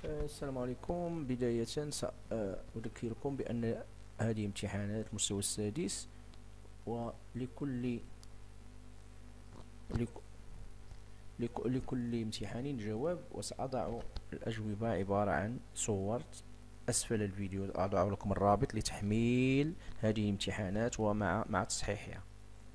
السلام عليكم. بداية سأذكركم بأن هذه امتحانات المستوى السادس، ولكل لك- لكل امتحان جواب، وسأضع الأجوبة عبارة عن صور. أسفل الفيديو أضع لكم الرابط لتحميل هذه الامتحانات ومع تصحيحها.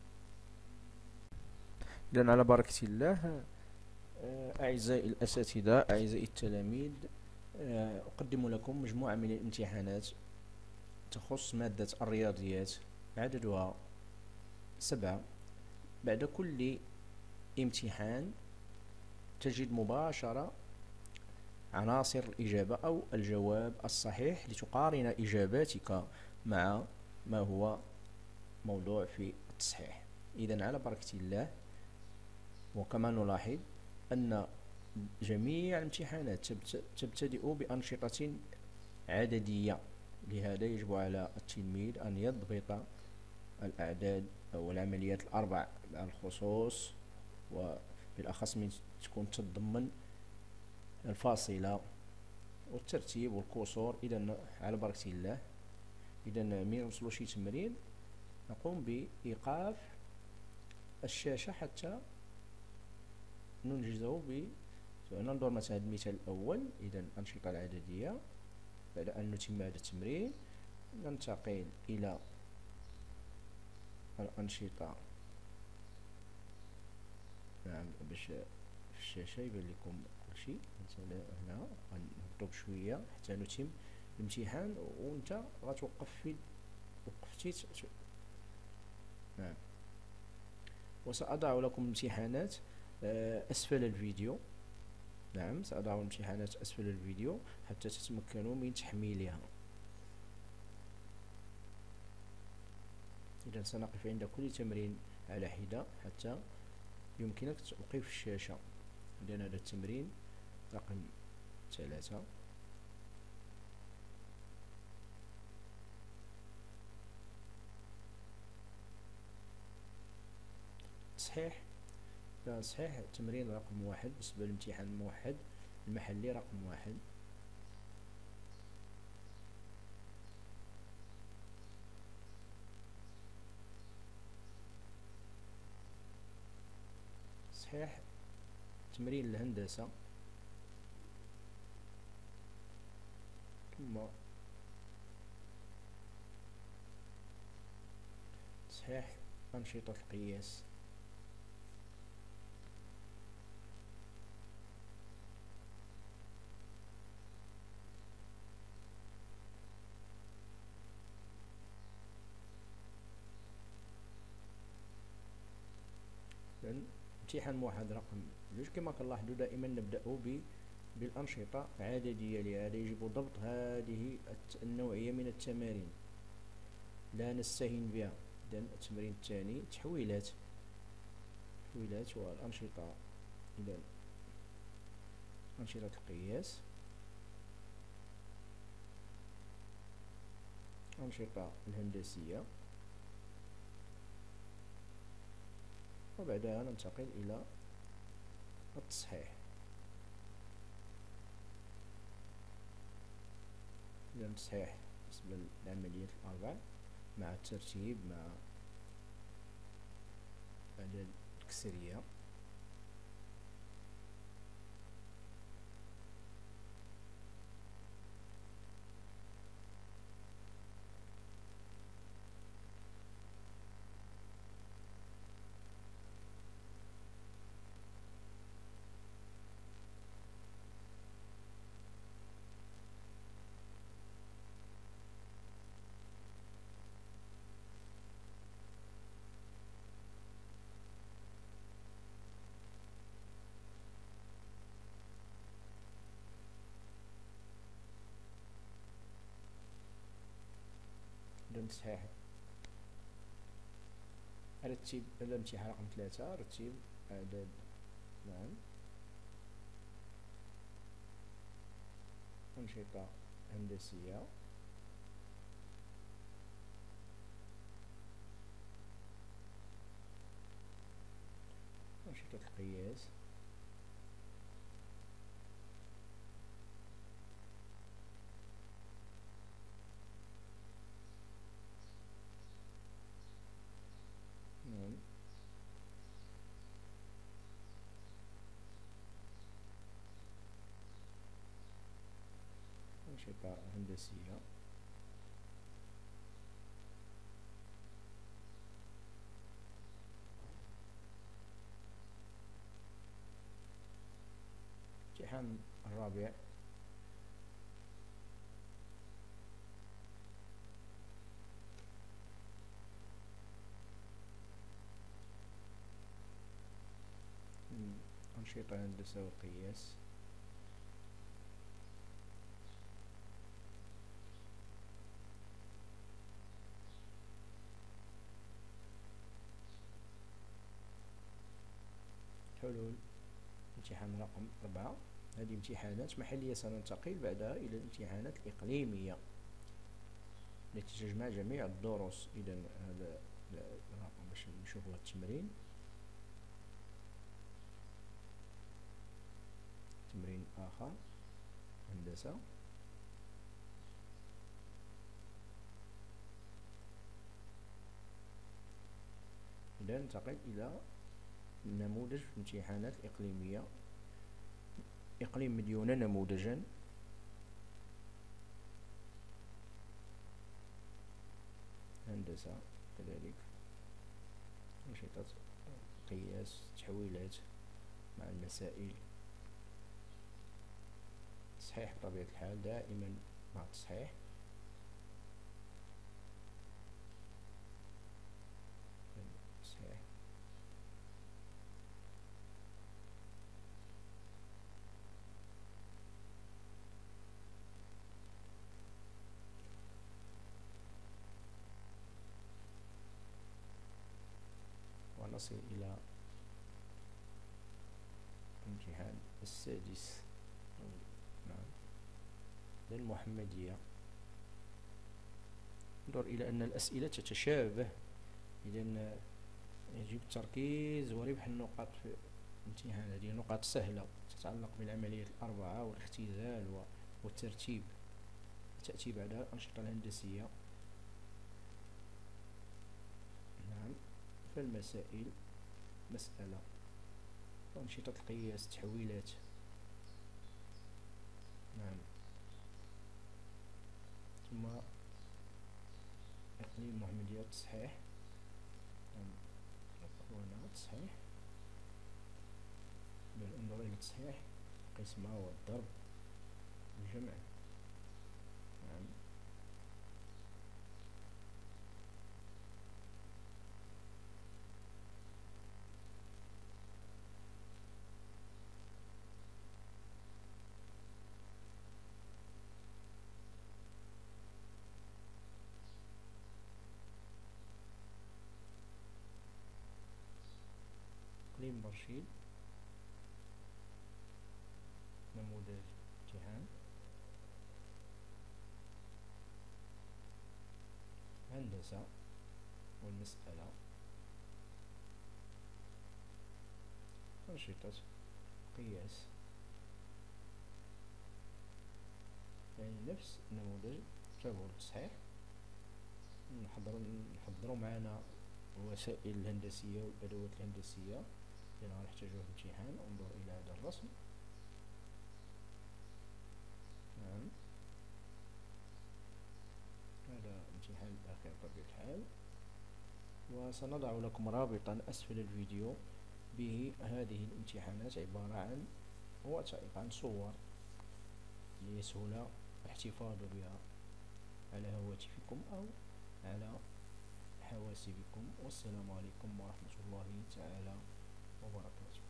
إذن على بركة الله، أعزائي الأساتذة، أعزائي التلاميذ، أقدم لكم مجموعة من الامتحانات تخص مادة الرياضيات، عددها 7. بعد كل امتحان تجد مباشرة عناصر الإجابة أو الجواب الصحيح لتقارن إجاباتك مع ما هو موضوع في التصحيح. إذن على بركة الله. وكما نلاحظ أن جميع الامتحانات تبتدئ بأنشطة عددية، لهذا يجب على التلميذ أن يضبط الأعداد أو العمليات الأربع مع الخصوص، وبالأخص من تكون تتضمن الفاصلة والترتيب والكسور. إذا على بركة الله، إذا من نوصلوا شي تمرين نقوم بإيقاف الشاشة حتى ننجزه ننظر مثلا المثال الأول. إذا الأنشطة العددية. بعد أن نتم هذا التمرين ننتقل إلى الأنشطة. نعم، باش في الشاشة يبان لكم كل شيء. مثلا هنا غنهبطو بشوية حتى نتم الامتحان، وانت غتوقف في وقفتي. نعم. وسأضع لكم امتحانات أسفل الفيديو. نعم، سأضع الامتحانات أسفل الفيديو حتى تتمكنوا من تحميلها. إذا سنقف عند كل تمرين على حدة حتى يمكنك توقيف الشاشة. إذا هذا التمرين رقم 3. صحيح التمرين رقم 1 بالنسبة للامتحان الموحد المحلي رقم 1. صحيح تمرين الهندسة، ثم صحيح أنشطة القياس. امتحان موحد رقم 2 كما كنلاحظوا دائما نبدأ بالأنشطة عددية، لهذا يجب ضبط هذه النوعية من التمارين، لا نستهين بها. إذن التمرين الثاني تحويلات والأنشطة. إذن أنشطة القياس، أنشطة الهندسية، وبعدها ننتقل إلى التصحيح. إذا التصحيح بالنسبة للعمليات الأربع مع الترتيب مع الأعداد الكسرية. صحيح رتب الامتحان رقم 3، رتب أعداد. نعم. أنشطة هندسية، أنشطة القياس، أنشطة هندسية. الامتحان الرابع: أنشطة هندسة وقياس. حلول: امتحان رقم 4. هذه امتحانات محلية سننتقل بعدها إلى الامتحانات الإقليمية التي تجمع جميع الدروس. إذا هذا الرقم باش نشوفوا التمرين. تمرين آخر هندسة. إذا ننتقل إلى النموذج في الامتحانات الإقليمية. إقليم مديونة نموذجا. هندسة كذلك أنشطة قياس، تحويلات مع المسائل. تصحيح بطبيعة الحال، دائما مع التصحيح. تصحيح. ونصل إلى الامتحان السادس. نعم، للمحمدية. انظر إلى أن الأسئلة تتشابه، إذن يجب التركيز وربح النقاط في الامتحان. هذه نقاط سهلة تتعلق بالعمليات الأربعة والاختزال والترتيب، تأتي بعد الأنشطة الهندسية. نعم، فالمسائل: مسألة، وأنشطة القياس، تحويلات. نعم، ثم إقليم محمدية، تصحيح. نعم، هنا تصحيح، بل انظر إلى التصحيح: القسمة والضرب والجمع. نعم، إقليم برشيد، نموذج امتحان. هندسة والمسألة. أنشطة قياس، يعني نفس النموذج تابعوا التصحيح. نحضروا معنا الوسائل الهندسية والأدوات الهندسية اللي غنحتاجوها في الامتحان. انظر إلى هذا الرسم. نعم، هذا الامتحان الأخير بطبيعة الحال. وسنضع لكم رابطا أسفل الفيديو به هذه الامتحانات، عبارة عن وثائق، عن صور ليسهل الاحتفاظ بها على هواتفكم أو على حواسبكم. والسلام عليكم ورحمة الله تعالى وبركاته.